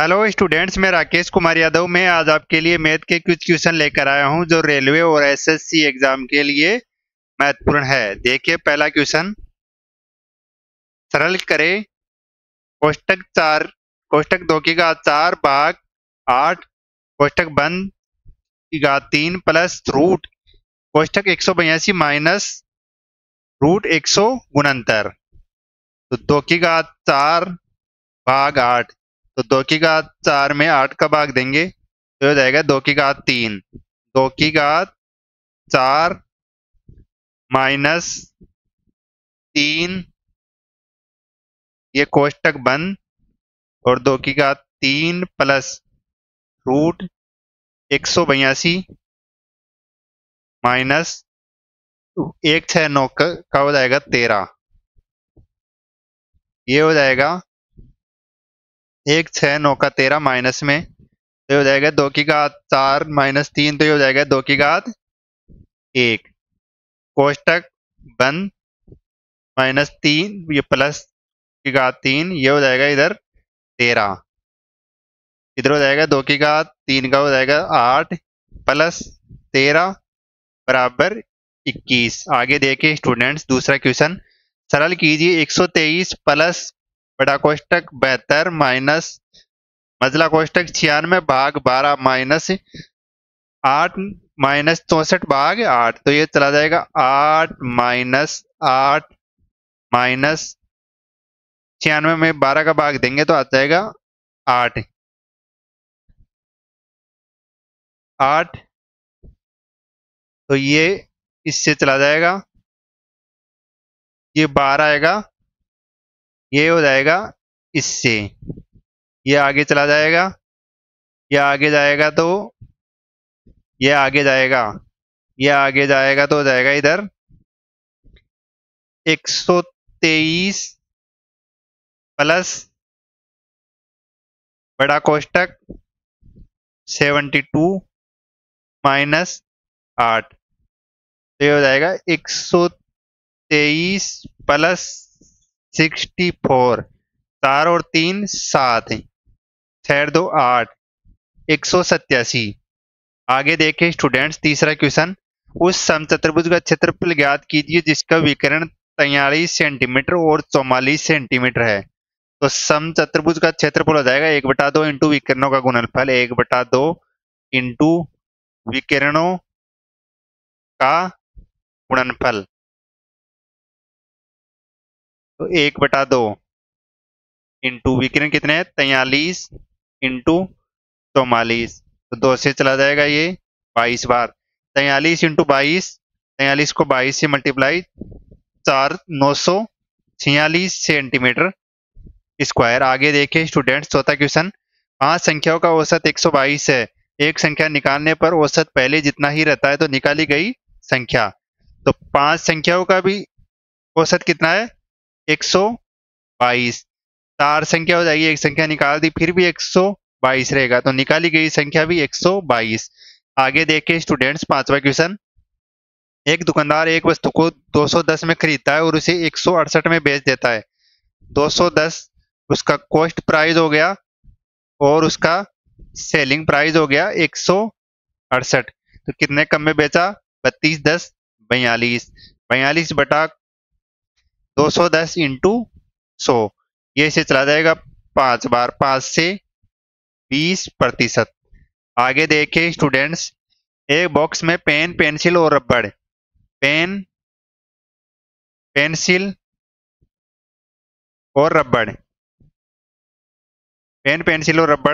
Hello students, मैं राकेश कुमार यादव। मैं आज आपके लिए मैथ के कुछ क्वेश्चन लेकर आया हूं जो रेलवे और एसएससी एग्जाम के लिए महत्वपूर्ण है। देखिए, पहला क्वेश्चन। सरल करें कोष्टक 4, कोष्टक 2 की घात 4 भाग 8, कोष्टक बंद की घात 3 प्लस रूट कोष्टक 182 माइनस रूट 100 गुणनतर। तो 2 की घात 4 भाग 8, तो 2 की घात 4 में 8 का भाग देंगे तो हो जाएगा 2 की घात 3। 2 की घात 4 माइनस 3, ये कोष्टक बंद, और 2 की घात 3 प्लस रूट 182 माइनस 169 का हो जाएगा 13। ये हो जाएगा 169 का 13 माइनस में, तो ये हो जाएगा 2 की घात 4 माइनस 3, तो ये हो जाएगा 2 की घात 1। कोष्टक बंद माइनस 3, ये प्लस की घात 3, ये हो जाएगा इधर 13। इधर हो जाएगा 2 की घात 3 का हो जाएगा 8 प्लस 13 बराबर 21। आगे देखिए स्टूडेंट्स, दूसरा क्वेश्चन। सरल कीजिए 123 प्लस बड़ा कोष्टक 72 माइनस मझला कोष्टक 96 भाग 12 माइनस 8 माइनस 64 भाग 8, तो ये चला जाएगा 8 माइनस 8 माइनस 96 में 12 का भाग देंगे तो आ जाएगा 8। 8, तो ये इससे चला जाएगा, ये 12 आएगा, ये हो जाएगा इससे, ये आगे चला जाएगा, ये आगे जाएगा तो ये आगे जाएगा, ये आगे जाएगा तो हो जाएगा इधर 123 प्लस बड़ा कोष्टक 72 माइनस 8, तो ये हो जाएगा 123 प्लस 64, 4 और 3 7, 6 2 8, 187। आगे देखें स्टूडेंट्स, तीसरा क्वेश्चन। उस समचतुर्भुज का क्षेत्रफल ज्ञात कीजिए जिसका विकर्ण 43 सेंटीमीटर और 44 सेंटीमीटर है। तो समचतुर्भुज का क्षेत्रफल हो जाएगा 1/2 इंटू विकर्णों का गुणनफल, 1/2 इंटू विकर्णों का गुणनफल। तो 1/2 इंटू विकर्ण कितने हैं 43 इंटू 44, तो 2 से चला जाएगा ये 22 बार। 43 इंटू 22, 43 को 22 से मल्टीप्लाई, 946 सेंटीमीटर स्क्वायर। आगे देखिए स्टूडेंट्स, चौथा क्वेश्चन। 5 संख्याओं का औसत 122 है। एक संख्या निकालने पर औसत पहले जितना ही रहता है, तो निकाली गई संख्या। तो 5 संख्याओं का भी औसत कितना है 122। 4 संख्या हो जाएगी, एक संख्या निकाल दी फिर भी 122 रहेगा, तो निकाली गई संख्या भी 122। आगे देखिए स्टूडेंट्स, पांचवा क्वेश्चन। एक दुकानदार एक वस्तु को 210 में खरीदता है और उसे 168 में बेच देता है। 210 उसका कॉस्ट प्राइस हो गया और उसका सेलिंग प्राइस हो गया 168, तो कितने कम में बेचा 32 10 42, 42 बटा 210 इंटू 100, ये इसे चला जाएगा 5 बार, 5 से 20%। आगे देखिए स्टूडेंट्स, एक बॉक्स में पेन पेंसिल और रबड़, पेन पेंसिल और रबड़, पेन पेंसिल और रबड़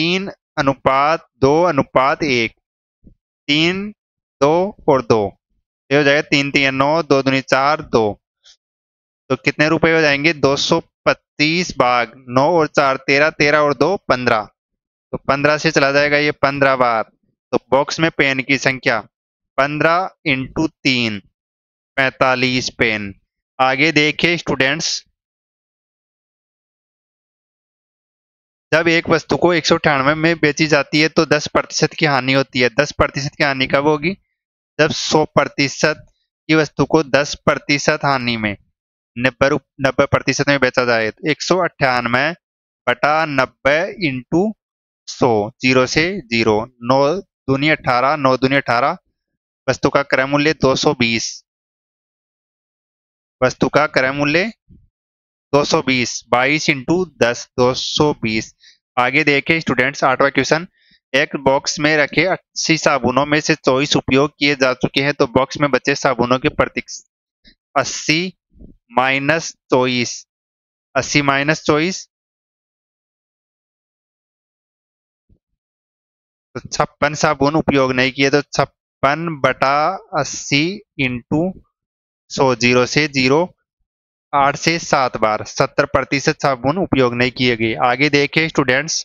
3:2:1, 3 2 और 2, ये हो जाएगा 3 3 9, 2 दूनी 4 2, तो कितने रुपए हो जाएंगे 225 भाग 9 और 4 13, 13 और 2 15, तो 15 से चला जाएगा ये 15 बार। तो बॉक्स में पेन की संख्या 15 इंटू 3 45 पेन। आगे देखिए स्टूडेंट्स, जब एक वस्तु को 198 में बेची जाती है तो 10% की हानि होती है। 10% की हानि कब होगी, जब 100% की वस्तु को 10% हानि में 90% में बेचा जाए। तो 198 बटा 90 इंटू 100, 0 से 0। 9 दूनी 18, 9 दूनी 18। वस्तु का क्रय मूल्य 220। वस्तु का क्रय मूल्य 220, 22 इंटू 10, 220। आगे देखें स्टूडेंट्स, 8वां क्वेश्चन। एक बॉक्स में रखे 80 साबुनों में से 24 उपयोग किए जा चुके हैं, तो बॉक्स में बचे साबुनों के प्रतीक 80 माइनस 24। 80 माइनस 24 तो 56 साबुन उपयोग नहीं किए, तो 56 बटा 80 इंटू 100, 0 से 0। 8 से 7 बार, 70% साबुन उपयोग नहीं किए गए। आगे देखें स्टूडेंट्स,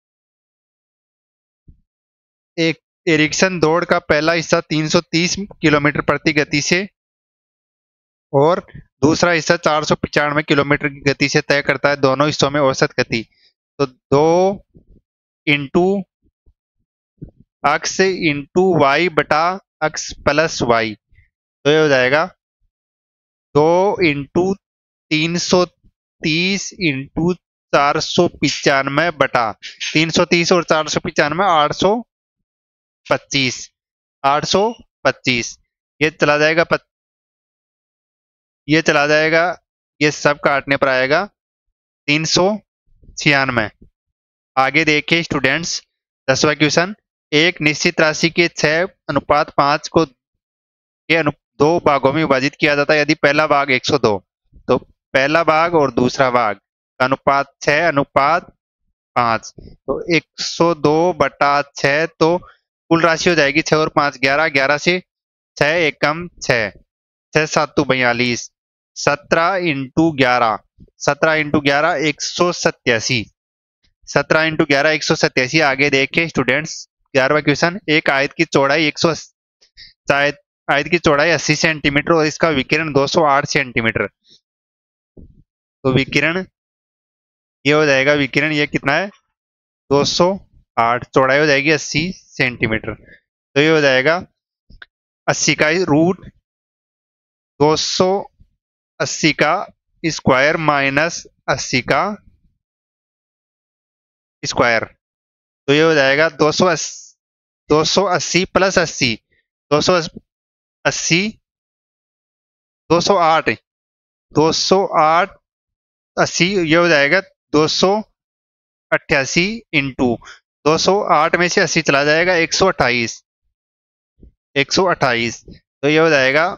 एक एरिक्सन दौड़ का पहला हिस्सा 330 किलोमीटर प्रति गति से और दूसरा हिस्सा 495 किलोमीटर की गति से तय करता है। दोनों हिस्सों में औसत गति तो 2 इंटू अक्स इंटू वाई बटा अक्स प्लस वाई, तो ये हो जाएगा 2 इंटू 330 इंटू 495 बटा 330 और 495, 825। 825 ये चला जाएगा ये चला जाएगा, ये सब काटने पर आएगा 396। आगे देखिए स्टूडेंट्स, 10वां क्वेश्चन। एक निश्चित राशि के 6:5 को दो भागों में विभाजित किया जाता है। यदि पहला भाग 102, तो पहला भाग और दूसरा भाग अनुपात 6:5, तो 102 बटा 6, तो कुल राशि हो जाएगी 6 और 5 11, 11 से 6 एकम 6, 6 7 42, 17 इंटू 11, 17 इंटू 11 187, 17 इंटू 11 187। आगे देखे स्टूडेंट्स, 11वां क्वेश्चन। एक आयत की चौड़ाई 100 आयत की चौड़ाई 80 सेंटीमीटर और इसका विकिरण 208 सेंटीमीटर, तो विकिरण ये हो जाएगा, विकिरण ये कितना है 208, चौड़ाई हो जाएगी 80 सेंटीमीटर, तो ये हो जाएगा 80 का रूट 280 का स्क्वायर माइनस 80 का स्क्वायर, तो ये हो जाएगा 280 प्लस 80, 280, 208, 208 80, ये हो जाएगा 288 इंटू 208 में से 80 चला जाएगा 128, 128, तो ये हो जाएगा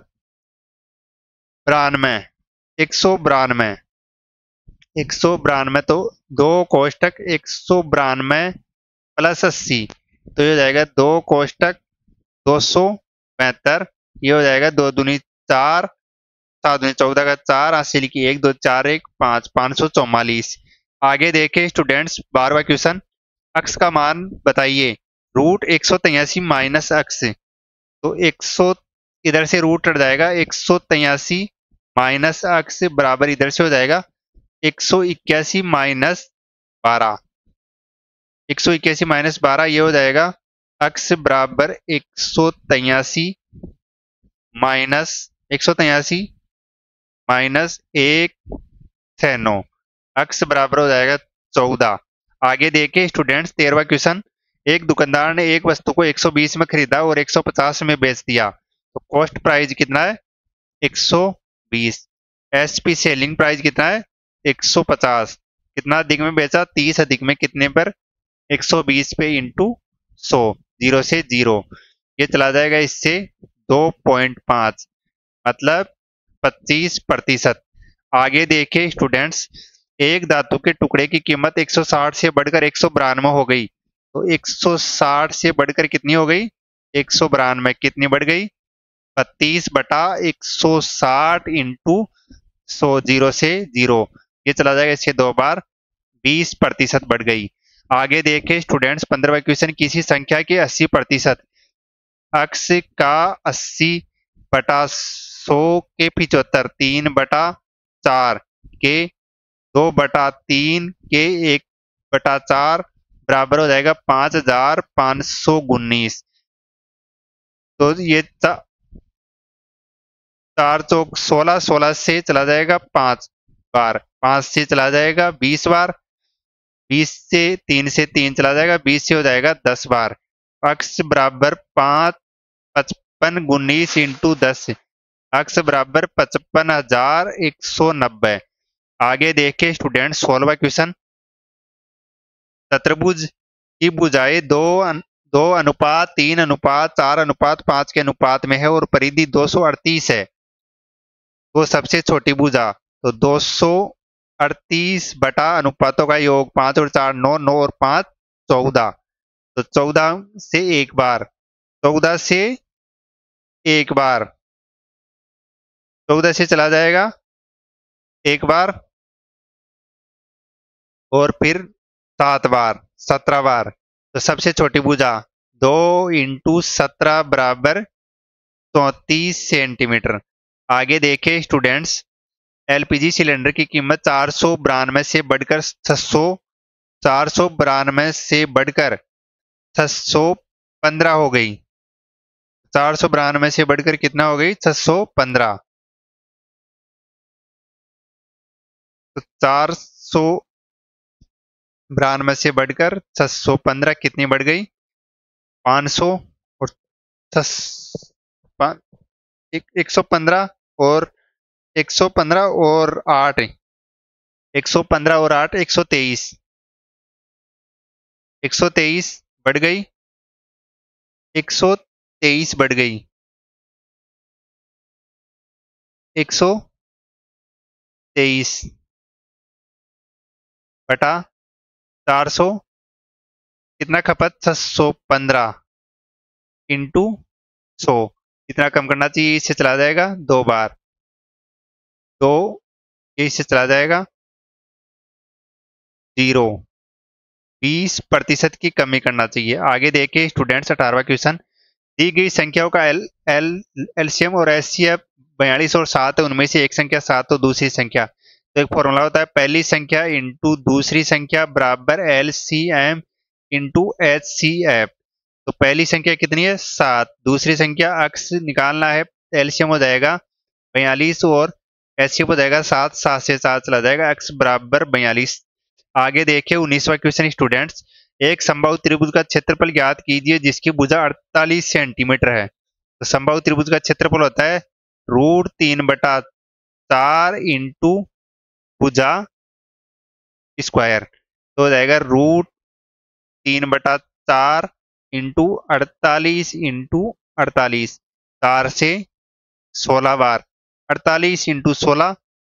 92, 192, 192। तो दो कोष्टक 192 प्लस 80, तो ये हो जाएगा 2 कोष्टक 272, ये हो जाएगा 2 दूनी 4, 7 दूनी 14 का 4, 80 लिखी 1 2 4 1 5, 544। आगे देखे स्टूडेंट्स, 12वां क्वेश्चन। अक्स का मान बताइए। रूट 183 माइनस अक्स, तो 100 इधर से रूट हट जाएगा, 183 माइनस अक्स बराबर इधर से हो जाएगा 181 माइनस 12, 181 माइनस 12, ये हो जाएगा अक्स बराबर 183 माइनस 183 माइनस 169, अक्स बराबर हो जाएगा 14। आगे देखे स्टूडेंट्स, 13वां क्वेश्चन। एक दुकानदार ने एक वस्तु को 120 में खरीदा और 150 में बेच दिया, तो कॉस्ट प्राइस कितना है 120। एसपी सेलिंग प्राइस कितना है 150। कितना अधिक में बेचा, 30 अधिक में कितने पर 120 पे इंटू 100, 0 से 0, ये चला जाएगा इससे 2.5, मतलब 25%। आगे देखे स्टूडेंट्स, एक धातु के टुकड़े की कीमत 160 से बढ़कर 192 हो गई, तो 160 से बढ़कर कितनी हो गई 192, कितनी बढ़ गई 32 बटा 160 इंटू 100, 0 से 0, ये चला जाएगा इससे 2 बार, 20% बढ़ गई। आगे देखे स्टूडेंट्स, 15वां क्वेश्चन। किसी संख्या के 80% अक्स का 80 बटा 100 के 75, 3 बटा 4 के 2 बटा 3 के 1 बटा 4 बराबर हो जाएगा 5519। तो ये 4 चौक 16, 16 से चला जाएगा 5 बार, 5 से चला जाएगा 20 बार, 20 से 3 चला जाएगा, 20 से हो जाएगा 10 बार। अक्स बराबर 55 इंटू 10, अक्स बराबर 55,190। आगे देखे स्टूडेंट 16वां क्वेश्चन। चतुर्भुज की भुजाएं 2:3:4:5 के अनुपात में है और परिधि 238 है, तो सबसे छोटी भुजा। तो 238 बटा अनुपातों का योग 5 और 4 9, 9 और 5 14। तो 14 से एक बार, 14 से एक बार, 14 से चला जाएगा एक बार, और फिर 7 बार, 17 बार। तो सबसे छोटी भुजा 2 × 17 बराबर 34 सेंटीमीटर। आगे देखे स्टूडेंट्स, एलपीजी सिलेंडर की कीमत 492 से बढ़कर 615 हो गई। 492 से बढ़कर कितना हो गई? 615। तो 492 से बढ़कर 615 कितनी बढ़ गई? 500 और 115 और 115 और 8, 115 और 8 123, 123 बढ़ गई, 123 बढ़ गई, 123 बटा 400 कितना खपत? 615 इंटू 100। कितना कम करना चाहिए? इससे चला जाएगा 2 बार, 2, इससे चला जाएगा 0। 20% की कमी करना चाहिए। आगे देखिए स्टूडेंट्स 18वां क्वेश्चन। दी गई संख्याओं का एल एल एलसीएम और एचसीएफ 42 और 7 है, उनमें से एक संख्या 7 तो दूसरी संख्या। तो एक फॉर्मूला होता है, पहली संख्या इंटू दूसरी संख्या बराबर एलसीएम इंटू एचसीएफ। तो पहली संख्या कितनी है? 7। दूसरी संख्या अक्स निकालना है, एलसीएम हो जाएगा 42 और एचसीएफ हो जाएगा 7, 7 से 7 चला जाएगा, अक्स बराबर 42। आगे देखिए 19वां क्वेश्चन स्टूडेंट्स। एक समबाहु त्रिभुज का क्षेत्रफल ज्ञात कीजिए जिसकी भुजा 48 सेंटीमीटर है। तो समबाहु त्रिभुज का क्षेत्रफल होता है √3/4 इंटू भुजा स्क्वायर। तो हो जाएगा √3/4 इंटू 48 इंटू 48, 4 से 16 बार, 48 इंटू 16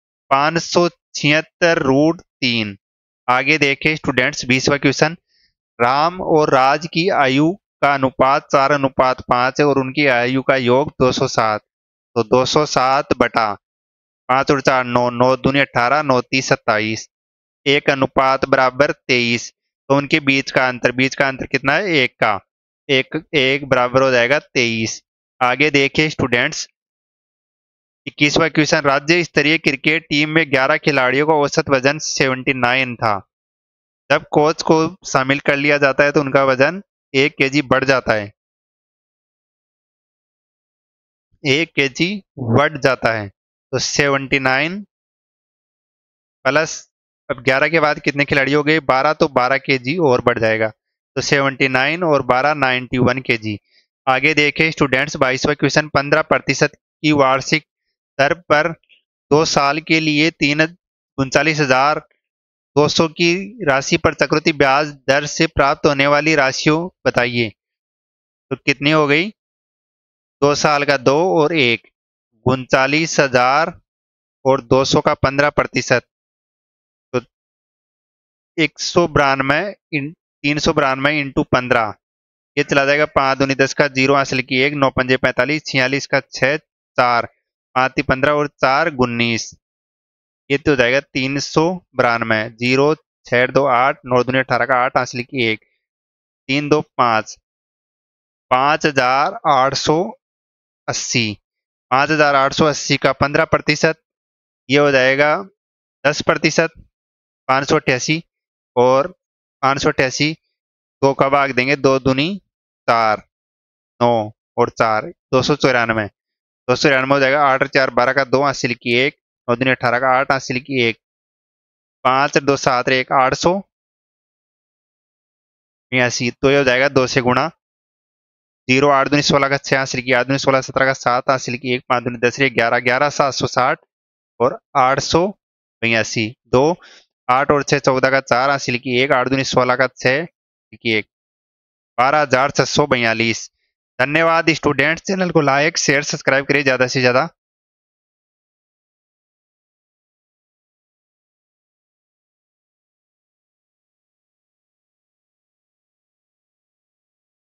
576 √3। आगे देखें स्टूडेंट्स 20वां क्वेश्चन। राम और राज की आयु का अनुपात 4:5 है और उनकी आयु का योग 207। तो 207 बटा 5 और 4 9, 9 दूनी 18, 9 30 27, एक अनुपात बराबर 23। तो उनके बीच का अंतर कितना है? एक का, एक एक बराबर हो जाएगा 23। आगे देखिए स्टूडेंट्स 21वां क्वेश्चन। राज्य स्तरीय क्रिकेट टीम में 11 खिलाड़ियों का औसत वजन 79 था। जब कोच को शामिल कर लिया जाता है तो उनका वजन 1 kg बढ़ जाता है, 1 kg बढ़ जाता है। तो 79 प्लस, अब 11 के बाद कितने खिलाड़ी हो गए? 12, तो 12 kg और बढ़ जाएगा। तो 79 और 12 91 kg। आगे देखें स्टूडेंट्स 22वां क्वेश्चन। 15% की वार्षिक दर पर 2 साल के लिए 39,200 की राशि पर चक्रवृद्धि ब्याज दर से प्राप्त होने वाली राशियों बताइए। तो कितनी हो गई? 2 साल का 2 और 1, 39,000 और 200 का 15%। तो 392 इंटू 15, ये चला जाएगा 5 दूनी 10 का 0 हासिल की 1, 9 पंजे 45, 46 का 6 4, 5 15 और 4 19, ये तो हो जाएगा 392। 0 6 2 8, 9 दूनी 18 का 8 हासिल की 1, 3 2 5, 5,880। 5,880 का 15%, ये हो जाएगा 10%, 588। और 588 2 का भाग देंगे, 2 दूनी 4, 9 और 4 294। 294 हो जाएगा 8 4 12 का 2 हासिल की 1, 9 दूनी 18 का 8 हासिल की 1, 5 2 7 1 800 बयासी। तो ये हो जाएगा 2 से गुणा। 0 8 दूनी 16 का 6 हासिल की 8 दूनी 16 17 का 7 हासिल की 1 5 दूनी 10 11 11 760 और 882। 2 8 और 6 14 का 4 हासिल की 1 8 दूनी 16 का 6 की 1 12,642। धन्यवाद स्टूडेंट। चैनल को लाइक शेयर सब्सक्राइब करिए ज़्यादा से ज़्यादा।